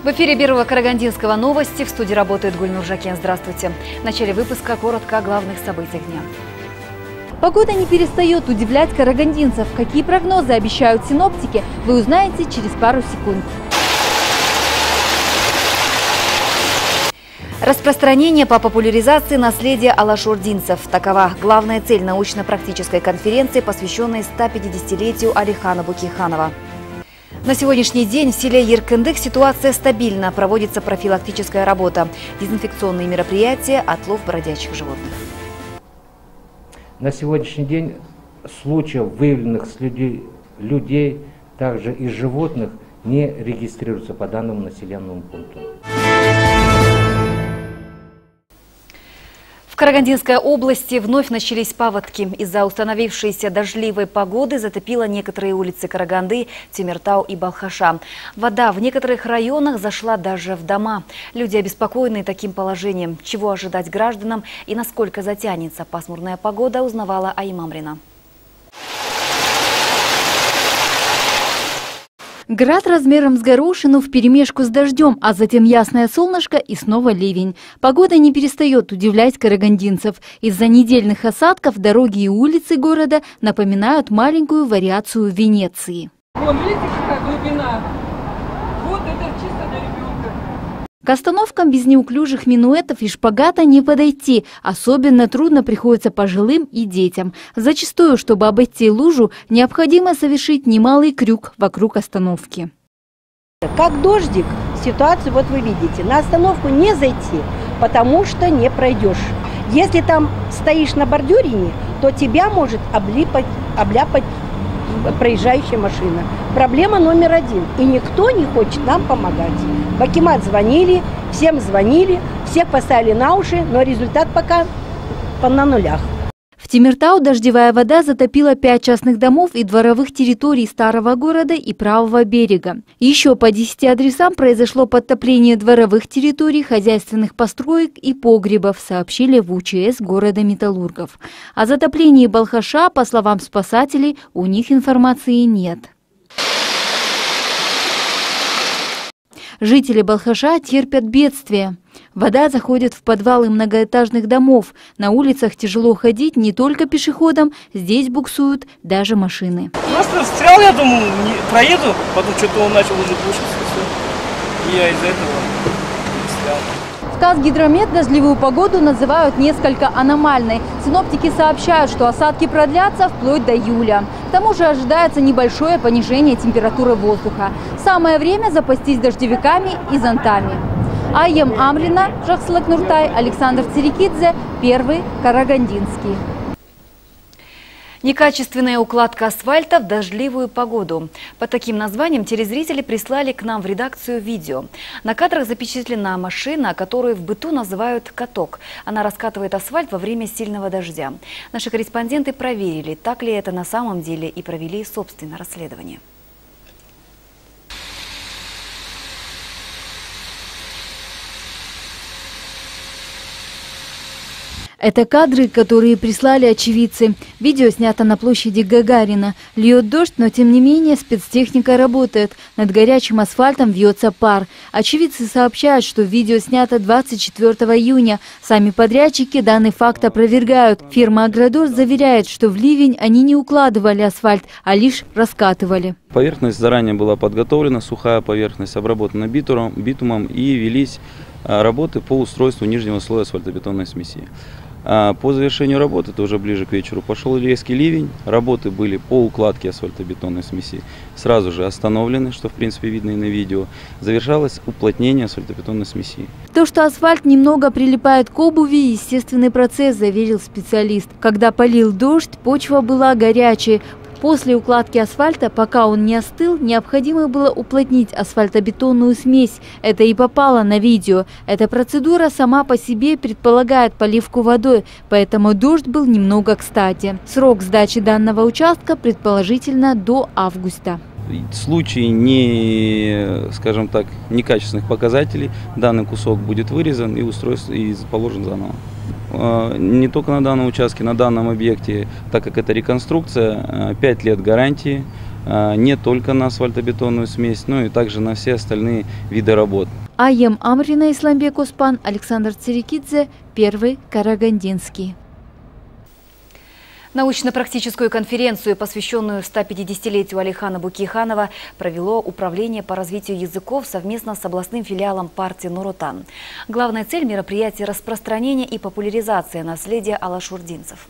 В эфире Первого Карагандинского новости. В студии работает Гульнур Жакен. Здравствуйте. В начале выпуска коротко о главных событиях дня. Погода не перестает удивлять карагандинцев. Какие прогнозы обещают синоптики, вы узнаете через пару секунд. Распространение по популяризации наследия алашординцев. Такова главная цель научно-практической конференции, посвященной 150-летию Алихана Бөкейханова. На сегодняшний день в селе Еркындык ситуация стабильна. Проводится профилактическая работа, дезинфекционные мероприятия, отлов бродячих животных. На сегодняшний день случаев, выявленных с людей, также и животных, не регистрируется по данному населенному пункту. В Карагандинской области вновь начались паводки. Из-за установившейся дождливой погоды затопило некоторые улицы Караганды, Темиртау и Балхаша. Вода в некоторых районах зашла даже в дома. Люди обеспокоены таким положением. Чего ожидать гражданам и насколько затянется пасмурная погода, узнавала Аим Амрина. Град размером с горошину вперемешку с дождем, а затем ясное солнышко и снова ливень. Погода не перестает удивлять карагандинцев. Из-за недельных осадков дороги и улицы города напоминают маленькую вариацию Венеции. Вон, видите, какая глубина? Вот это чисто для ребенка. К остановкам без неуклюжих минуэтов и шпагата не подойти. Особенно трудно приходится пожилым и детям. Зачастую, чтобы обойти лужу, необходимо совершить немалый крюк вокруг остановки. Как дождик, ситуацию вот вы видите. На остановку не зайти, потому что не пройдешь. Если там стоишь на бордюрине, то тебя может обляпать проезжающая машина. Проблема номер один. И никто не хочет нам помогать. В акимат звонили, всем звонили, всех поставили на уши, но результат пока на нулях. В Темиртау дождевая вода затопила 5 частных домов и дворовых территорий старого города и правого берега. Еще по 10 адресам произошло подтопление дворовых территорий, хозяйственных построек и погребов, сообщили в УЧС города Металлургов. О затоплении Балхаша, по словам спасателей, у них информации нет. Жители Балхаша терпят бедствие. Вода заходит в подвалы многоэтажных домов. На улицах тяжело ходить не только пешеходам, здесь буксуют даже машины. Просто встрял, я думаю, не проеду, потом что-то он начал уже пушиться, все. И я из-за этого встрял. В Казгидромет дождливую погоду называют несколько аномальной. Синоптики сообщают, что осадки продлятся вплоть до июля. К тому же ожидается небольшое понижение температуры воздуха. Самое время запастись дождевиками и зонтами. Аим Амрина, Жаксылык Нуртай, Александр Цирикидзе, Первый Карагандинский. Некачественная укладка асфальта в дождливую погоду. Под таким названием телезрители прислали к нам в редакцию видео. На кадрах запечатлена машина, которую в быту называют «каток». Она раскатывает асфальт во время сильного дождя. Наши корреспонденты проверили, так ли это на самом деле, и провели собственное расследование. Это кадры, которые прислали очевидцы. Видео снято на площади Гагарина. Льет дождь, но тем не менее спецтехника работает. Над горячим асфальтом вьется пар. Очевидцы сообщают, что видео снято 24 июня. Сами подрядчики данный факт опровергают. Фирма «Агродор» заверяет, что в ливень они не укладывали асфальт, а лишь раскатывали. Поверхность заранее была подготовлена, сухая поверхность обработана битумом и велись работы по устройству нижнего слоя асфальтобетонной смеси. По завершению работы, это уже ближе к вечеру, пошел резкий ливень. Работы были по укладке асфальтобетонной смеси сразу же остановлены, что в принципе видно и на видео. Завершалось уплотнение асфальтобетонной смеси. То, что асфальт немного прилипает к обуви, естественный процесс, заверил специалист. Когда полил дождь, почва была горячей. После укладки асфальта, пока он не остыл, необходимо было уплотнить асфальтобетонную смесь. Это и попало на видео. Эта процедура сама по себе предполагает поливку водой, поэтому дождь был немного кстати. Срок сдачи данного участка предположительно до августа. В случае скажем так, некачественных показателей данный кусок будет вырезан и положен заново. Не только на данном участке, на данном объекте, так как это реконструкция, 5 лет гарантии, не только на асфальтобетонную смесь, но и также на все остальные виды работ. Айем Амрина, Исламбек Оспан, Александр Цирикидзе, Первый Карагандинский. Научно-практическую конференцию, посвященную 150-летию Алихана Бөкейханова, провело Управление по развитию языков совместно с областным филиалом партии Нур-Отан. Главная цель мероприятия – распространение и популяризация наследия алашурдинцев.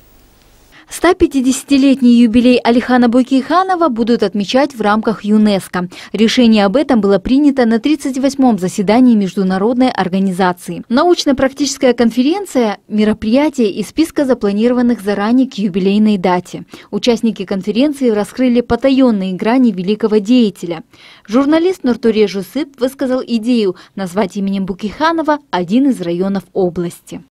150-летний юбилей Алихана Бөкейханова будут отмечать в рамках ЮНЕСКО. Решение об этом было принято на 38-м заседании международной организации. Научно-практическая конференция – мероприятие из списка запланированных заранее к юбилейной дате. Участники конференции раскрыли потаенные грани великого деятеля. Журналист Нуртуре Жусып высказал идею назвать именем Бөкейханова один из районов области.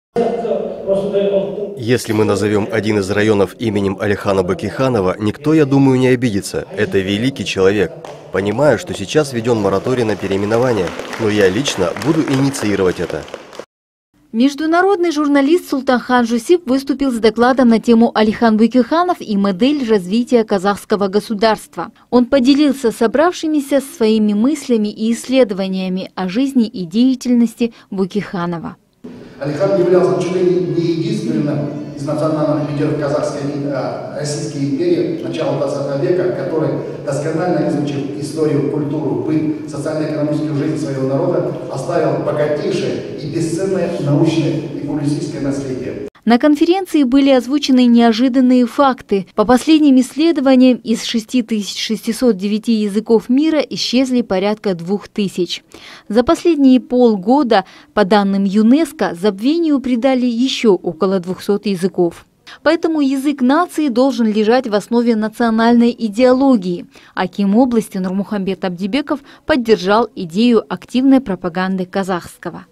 Если мы назовем один из районов именем Алихана Бөкейханова, никто, я думаю, не обидится. Это великий человек. Понимаю, что сейчас введен мораторий на переименование, но я лично буду инициировать это. Международный журналист Султанхан Жусип выступил с докладом на тему «Алихан Бөкейханов и модель развития казахского государства». Он поделился с собравшимися своими мыслями и исследованиями о жизни и деятельности Бөкейханова. Алихан являлся чуть ли не единственным из национальных лидеров казахской Российской империи начала 20 века, который, досконально изучив историю, культуру, быт, социально-экономическую жизнь своего народа, оставил богатейшее и бесценное научное и публицистское наследие. На конференции были озвучены неожиданные факты. По последним исследованиям, из 6609 языков мира исчезли порядка 2000. За последние полгода, по данным ЮНЕСКО, забвению придали еще около 200 языков. Поэтому язык нации должен лежать в основе национальной идеологии. Аким области Нурмухамбет Абдибеков поддержал идею активной пропаганды казахского.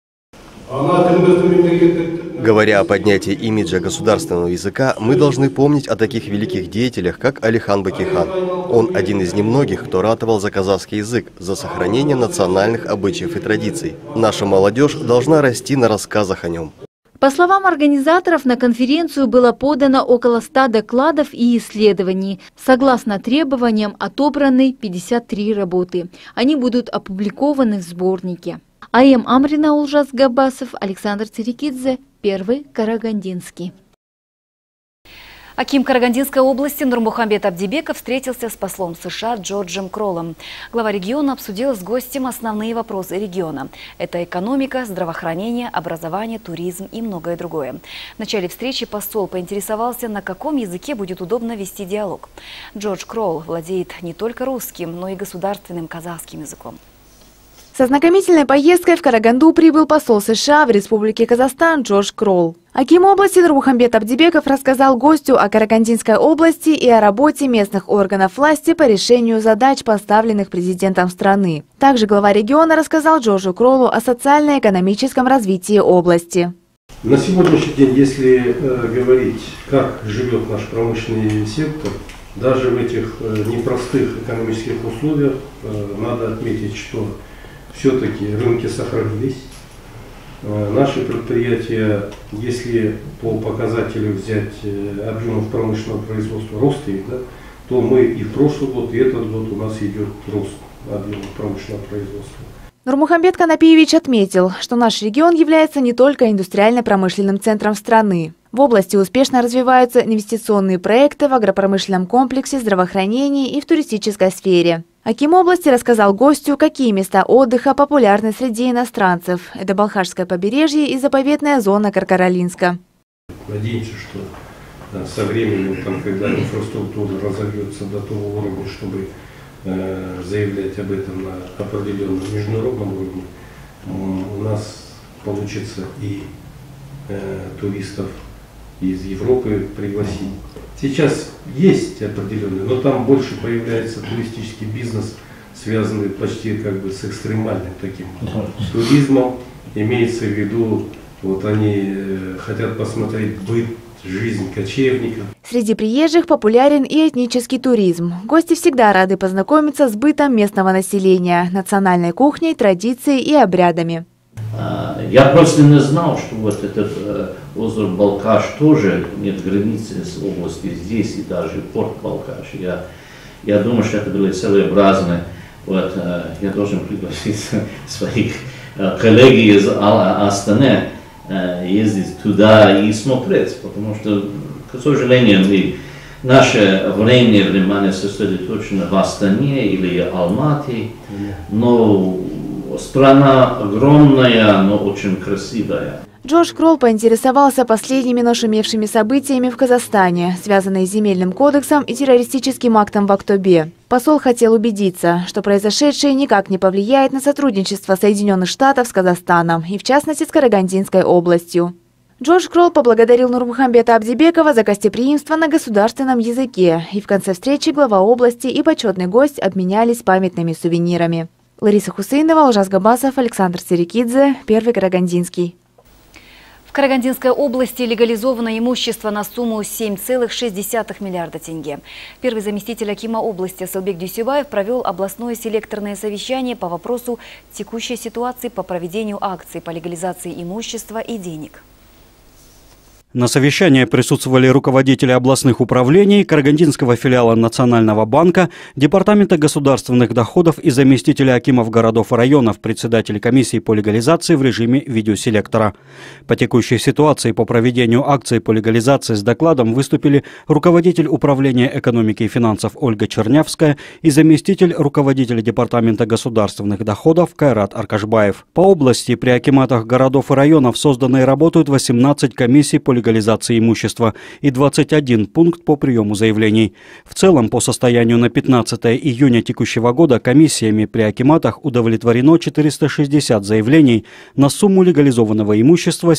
Говоря о поднятии имиджа государственного языка, мы должны помнить о таких великих деятелях, как Алихан Бөкейхан. Он один из немногих, кто ратовал за казахский язык, за сохранение национальных обычаев и традиций. Наша молодежь должна расти на рассказах о нем. По словам организаторов, на конференцию было подано около 100 докладов и исследований. Согласно требованиям отобраны 53 работы. Они будут опубликованы в сборнике. Айем Амрина, Улжас Габасов, Александр Цирикидзе, Первый Карагандинский. Аким Карагандинской области Нурмухамбет Абдибеков встретился с послом США Джорджем Кроллом. Глава региона обсудил с гостем основные вопросы региона. Это экономика, здравоохранение, образование, туризм и многое другое. В начале встречи посол поинтересовался, на каком языке будет удобно вести диалог. Джордж Кролл владеет не только русским, но и государственным казахским языком. Со знакомительной поездкой в Караганду прибыл посол США в Республике Казахстан Джордж Кролл. Аким области Нурмухамбет Абдибеков рассказал гостю о Карагандинской области и о работе местных органов власти по решению задач, поставленных президентом страны. Также глава региона рассказал Джорджу Кроллу о социально-экономическом развитии области. На сегодняшний день, если говорить, как живет наш промышленный сектор, даже в этих непростых экономических условиях, надо отметить, что все-таки рынки сохранились. Наши предприятия, если по показателю взять объемов промышленного производства, рост их, да, то мы и в прошлый год, и этот год у нас идет рост объемов промышленного производства. Нурмухамбет Канапиевич отметил, что наш регион является не только индустриально-промышленным центром страны. В области успешно развиваются инвестиционные проекты в агропромышленном комплексе, здравоохранении и в туристической сфере. Аким области рассказал гостю, какие места отдыха популярны среди иностранцев. Это Балхашское побережье и заповедная зона Каркаралинска. Надеемся, что со временем, когда инфраструктура разовьется до того уровня, чтобы заявлять об этом на определенном международном уровне, у нас получится и туристов из Европы пригласить. Сейчас есть определенный, но там больше появляется туристический бизнес, связанный почти как бы с экстремальным таким туризмом. Имеется в виду, вот они хотят посмотреть быт, жизнь кочевников. Среди приезжих популярен и этнический туризм. Гости всегда рады познакомиться с бытом местного населения, национальной кухней, традицией и обрядами. Я просто не знал, что вот этот озеро Балхаш тоже нет границы с областью здесь и даже порт Балхаш. Я думаю, что это было целесообразно. Вот, я должен пригласить своих коллег из Астаны ездить туда и смотреть, потому что, к сожалению, наше внимание сосредоточено в Астане или Алмате, но страна огромная, но очень красивая. Джош Кролл поинтересовался последними нашумевшими событиями в Казахстане, связанные с земельным кодексом и террористическим актом в Актобе. Посол хотел убедиться, что произошедшее никак не повлияет на сотрудничество Соединенных Штатов с Казахстаном и, в частности, с Карагандинской областью. Джош Кролл поблагодарил Нурмухамбета Абдибекова за гостеприимство на государственном языке, и в конце встречи глава области и почетный гость обменялись памятными сувенирами. Лариса Хусейнова, Ужас Габасов, Александр Серикидзе, Первый Карагандинский. В Карагандинской области легализовано имущество на сумму 7,6 миллиарда тенге. Первый заместитель акима области Асылбек Дюсебаев провел областное селекторное совещание по вопросу текущей ситуации по проведению акций по легализации имущества и денег. На совещании присутствовали руководители областных управлений, Карагандинского филиала Национального банка, Департамента государственных доходов и заместители акимов городов и районов, председатели комиссии по легализации в режиме видеоселектора. По текущей ситуации по проведению акции по легализации с докладом выступили руководитель управления экономики и финансов Ольга Чернявская и заместитель руководителя Департамента государственных доходов Кайрат Аркашбаев. По области при акиматах городов и районов созданы и работают 18 комиссий по легализации имущества и 21 пункт по приему заявлений. В целом, по состоянию на 15 июня текущего года комиссиями при акиматах удовлетворено 460 заявлений на сумму легализованного имущества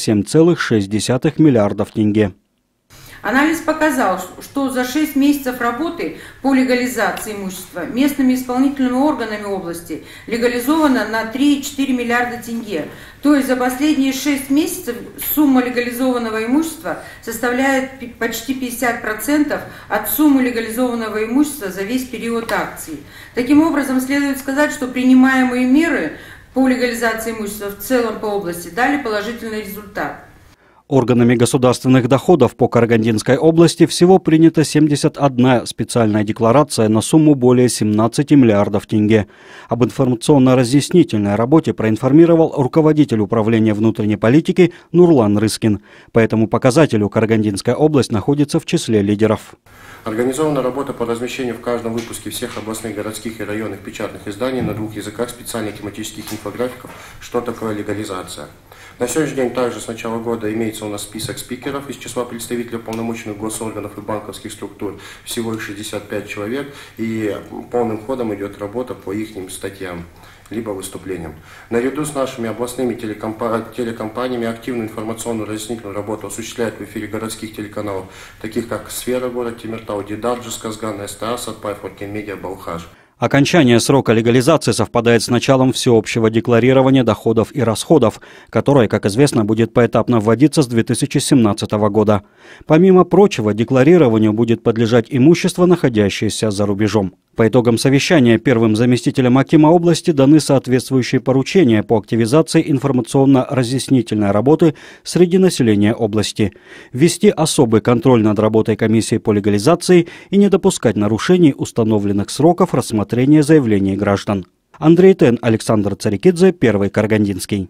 7,6 миллиардов тенге. Анализ показал, что за 6 месяцев работы по легализации имущества местными исполнительными органами области легализовано на 3,4 миллиарда тенге. То есть за последние 6 месяцев сумма легализованного имущества составляет почти 50% от суммы легализованного имущества за весь период акций. Таким образом, следует сказать, что принимаемые меры по легализации имущества в целом по области дали положительный результат. Органами государственных доходов по Карагандинской области всего принята 71 специальная декларация на сумму более 17 миллиардов тенге. Об информационно-разъяснительной работе проинформировал руководитель управления внутренней политики Нурлан Рыскин. По этому показателю Карагандинская область находится в числе лидеров. Организована работа по размещению в каждом выпуске всех областных, городских и районных печатных изданий на 2 языках специальных тематических инфографиков «Что такое легализация?». На сегодняшний день также с начала года имеется у нас список спикеров из числа представителей уполномоченных госорганов и банковских структур. Всего их 65 человек, и полным ходом идет работа по их статьям либо выступлениям. Наряду с нашими областными телекомпаниями активную информационную разъяснительную работу осуществляют в эфире городских телеканалов, таких как «Сфера», город Темиртау, Дидарджи, Казган, СТА, Сатпай, Форкен Медиа, Балхаш. Окончание срока легализации совпадает с началом всеобщего декларирования доходов и расходов, которое, как известно, будет поэтапно вводиться с 2017 года. Помимо прочего, декларированию будет подлежать имущество, находящееся за рубежом. По итогам совещания первым заместителем акима области даны соответствующие поручения по активизации информационно-разъяснительной работы среди населения области, ввести особый контроль над работой комиссии по легализации и не допускать нарушений установленных сроков рассмотрения заявлений граждан. Андрей Тен, Александр Царикидзе, Первый Карагандинский.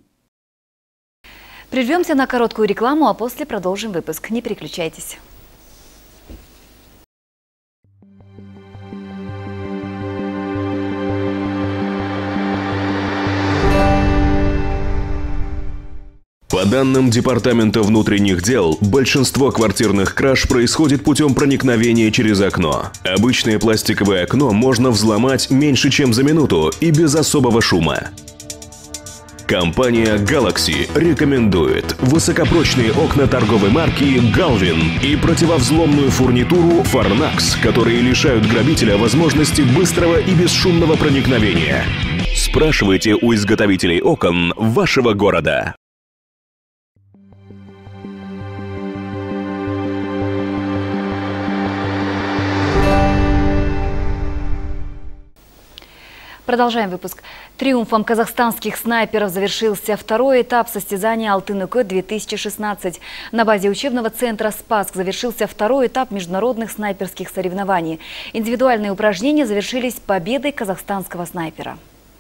Прервемся на короткую рекламу, а после продолжим выпуск. Не переключайтесь. По данным Департамента внутренних дел, большинство квартирных краж происходит путем проникновения через окно. Обычное пластиковое окно можно взломать меньше, чем за минуту и без особого шума. Компания Galaxy рекомендует высокопрочные окна торговой марки Galvin и противовзломную фурнитуру Farnax, которые лишают грабителя возможности быстрого и бесшумного проникновения. Спрашивайте у изготовителей окон вашего города. Продолжаем выпуск. Триумфом казахстанских снайперов завершился второй этап состязания «Алтын-УК-2016». На базе учебного центра «Спасск» завершился второй этап международных снайперских соревнований. Индивидуальные упражнения завершились победой казахстанского снайпера.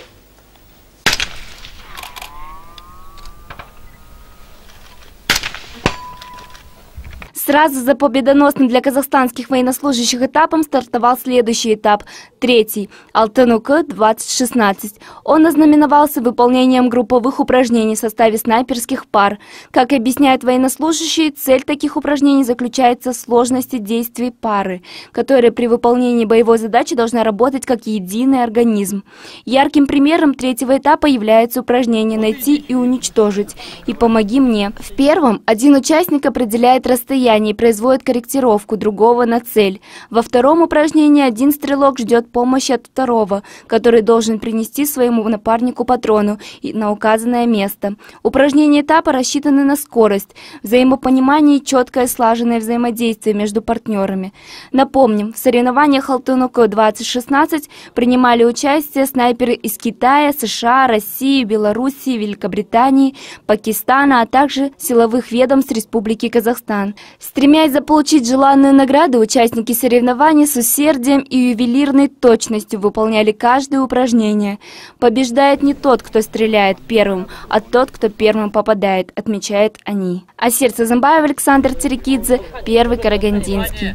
Сразу за победоносным для казахстанских военнослужащих этапом стартовал следующий этап, третий – «Алтын-УК-2016». Он ознаменовался выполнением групповых упражнений в составе снайперских пар. Как объясняют военнослужащие, цель таких упражнений заключается в сложности действий пары, которая при выполнении боевой задачи должна работать как единый организм. Ярким примером третьего этапа является упражнение «Найти и уничтожить» и «Помоги мне». В первом один участник определяет расстояние и производит корректировку другого на цель. Во втором упражнении один стрелок ждет помощи от второго, который должен принести своему напарнику патрону на указанное место. Упражнения этапа рассчитаны на скорость, взаимопонимание и четкое слаженное взаимодействие между партнерами. Напомним, в соревнованиях «Алтын-УК-2016» принимали участие снайперы из Китая, США, России, Белоруссии, Великобритании, Пакистана, а также силовых ведомств Республики Казахстан. Стремясь заполучить желанную награду, участники соревнований с усердием и ювелирной точностью выполняли каждое упражнение. Побеждает не тот, кто стреляет первым, а тот, кто первым попадает, отмечают они. Асир Сазымбаев, Александр Церекидзе, Первый Карагандинский.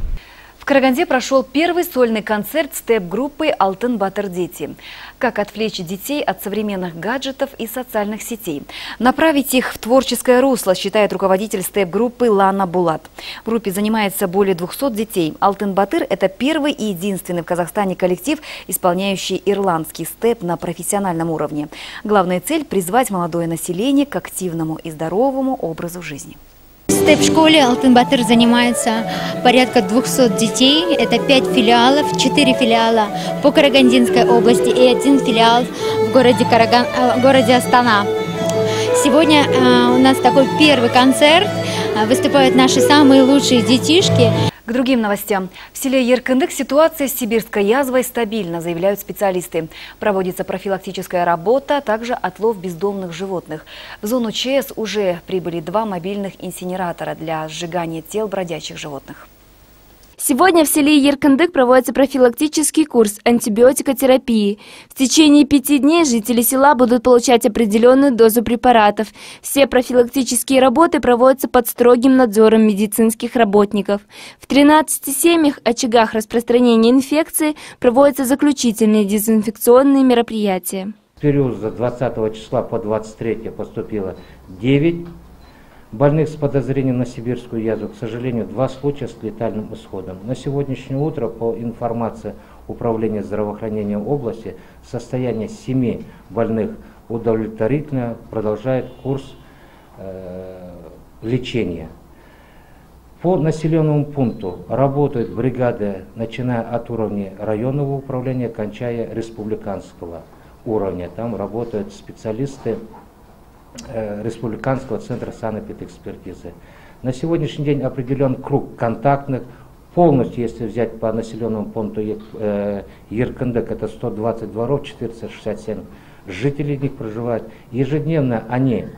В Караганде прошел первый сольный концерт степ-группы «Алтын Батыр Дети». Как отвлечь детей от современных гаджетов и социальных сетей? Направить их в творческое русло, считает руководитель степ-группы Лана Булат. В группе занимается более 200 детей. «Алтын Батыр» – это первый и единственный в Казахстане коллектив, исполняющий ирландский степ на профессиональном уровне. Главная цель – призвать молодое население к активному и здоровому образу жизни. В степ-школе «Алтын Батыр» занимается порядка 200 детей. Это 5 филиалов, 4 филиала по Карагандинской области и 1 филиал в городе Астана. Сегодня у нас такой первый концерт. Выступают наши самые лучшие детишки. К другим новостям. В селе Еркындык ситуация с сибирской язвой стабильна, заявляют специалисты. Проводится профилактическая работа, а также отлов бездомных животных. В зону ЧС уже прибыли 2 мобильных инсинератора для сжигания тел бродячих животных. Сегодня в селе Еркындык проводится профилактический курс антибиотикотерапии. В течение 5 дней жители села будут получать определенную дозу препаратов. Все профилактические работы проводятся под строгим надзором медицинских работников. В 13 семьях, очагах распространения инфекции проводятся заключительные дезинфекционные мероприятия. В период с 20 числа по 23 поступило 9 больных с подозрением на сибирскую язву. К сожалению, 2 случая с летальным исходом. На сегодняшнее утро, по информации Управления здравоохранения области, состояние 7 больных удовлетворительно, продолжает курс лечения. По населенному пункту работают бригады, начиная от уровня районного управления, кончая республиканского уровня. Там работают специалисты Республиканского центра санэпидэкспертизы. На сегодняшний день определен круг контактных. Полностью, если взять по населенному пункту Еркындык, это 120 дворов, 467 жителей в них проживают. Ежедневно они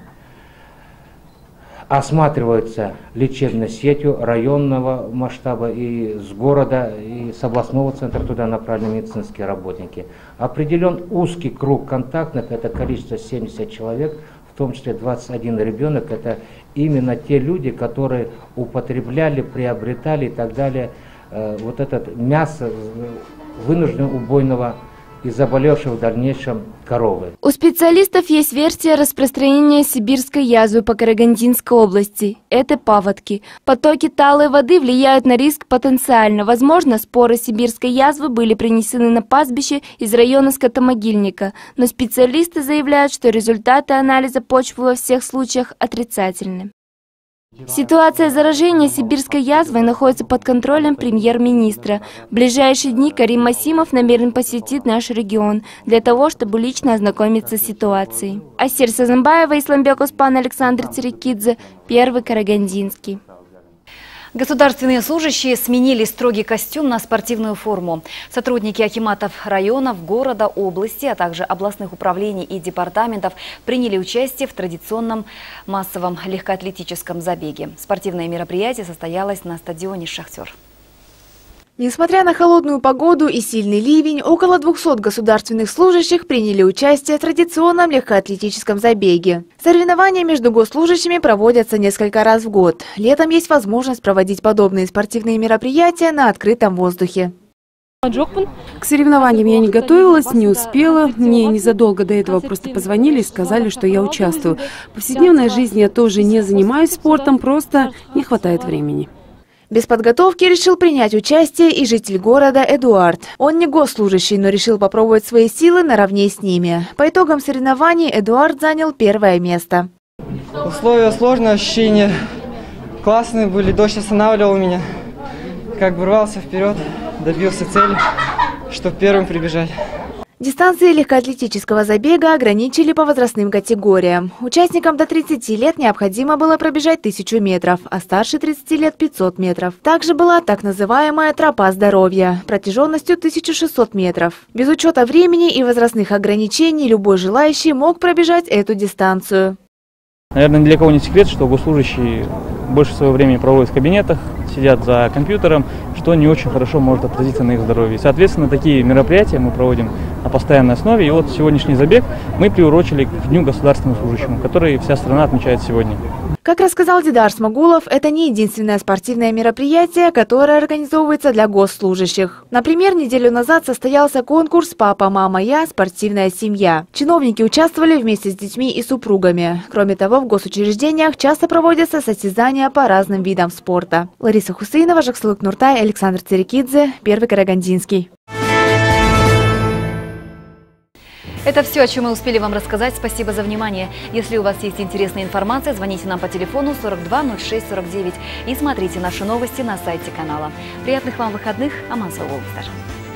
осматриваются лечебной сетью районного масштаба и с города, и с областного центра туда направлены медицинские работники. Определен узкий круг контактных, это количество 70 человек, в том числе 21 ребенок, это именно те люди, которые употребляли, приобретали и так далее вот это мясо вынужденно убойного и заболевшего в дальнейшем коровы. У специалистов есть версия распространения сибирской язвы по Карагандинской области. Это паводки. Потоки талой воды влияют на риск потенциально. Возможно, споры сибирской язвы были принесены на пастбище из района скотомогильника. Но специалисты заявляют, что результаты анализа почвы во всех случаях отрицательны. Ситуация заражения сибирской язвой находится под контролем премьер-министра. В ближайшие дни Карим Масимов намерен посетить наш регион для того, чтобы лично ознакомиться с ситуацией. Асир Сазымбаева, Исламбек Оспан, Александр Церекидзе, Первый Карагандинский. Государственные служащие сменили строгий костюм на спортивную форму. Сотрудники акиматов районов, города, области, а также областных управлений и департаментов приняли участие в традиционном массовом легкоатлетическом забеге. Спортивное мероприятие состоялось на стадионе «Шахтер». Несмотря на холодную погоду и сильный ливень, около 200 государственных служащих приняли участие в традиционном легкоатлетическом забеге. Соревнования между госслужащими проводятся несколько раз в год. Летом есть возможность проводить подобные спортивные мероприятия на открытом воздухе. К соревнованиям я не готовилась, не успела. Мне незадолго до этого просто позвонили и сказали, что я участвую. В повседневной жизни я тоже не занимаюсь спортом, просто не хватает времени. Без подготовки решил принять участие и житель города Эдуард. Он не госслужащий, но решил попробовать свои силы наравне с ними. По итогам соревнований Эдуард занял первое место. Условия сложные, ощущения классные были, дождь останавливал меня. Как бы рвался вперед, добился цели, чтобы первым прибежать. Дистанции легкоатлетического забега ограничили по возрастным категориям. Участникам до 30 лет необходимо было пробежать 1000 метров, а старше 30 лет – 500 метров. Также была так называемая тропа здоровья протяженностью 1600 метров. Без учета времени и возрастных ограничений любой желающий мог пробежать эту дистанцию. Наверное, ни для кого не секрет, что госслужащие больше своего времени проводят в кабинетах, сидят за компьютером, что не очень хорошо может отразиться на их здоровье. Соответственно, такие мероприятия мы проводим на постоянной основе. И вот сегодняшний забег мы приурочили к Дню государственному служащему, который вся страна отмечает сегодня. Как рассказал Дидар Смагулов, это не единственное спортивное мероприятие, которое организовывается для госслужащих. Например, неделю назад состоялся конкурс «Папа, мама, я. Спортивная семья». Чиновники участвовали вместе с детьми и супругами. Кроме того, в госучреждениях часто проводятся состязания по разным видам спорта. Лариса Хусейнова, Жаксылык Нуртай, Александр Церекидзе, Первый Карагандинский. Это все, о чем мы успели вам рассказать. Спасибо за внимание. Если у вас есть интересная информация, звоните нам по телефону 42 06 49 и смотрите наши новости на сайте канала. Приятных вам выходных. Аман Сау Олстар.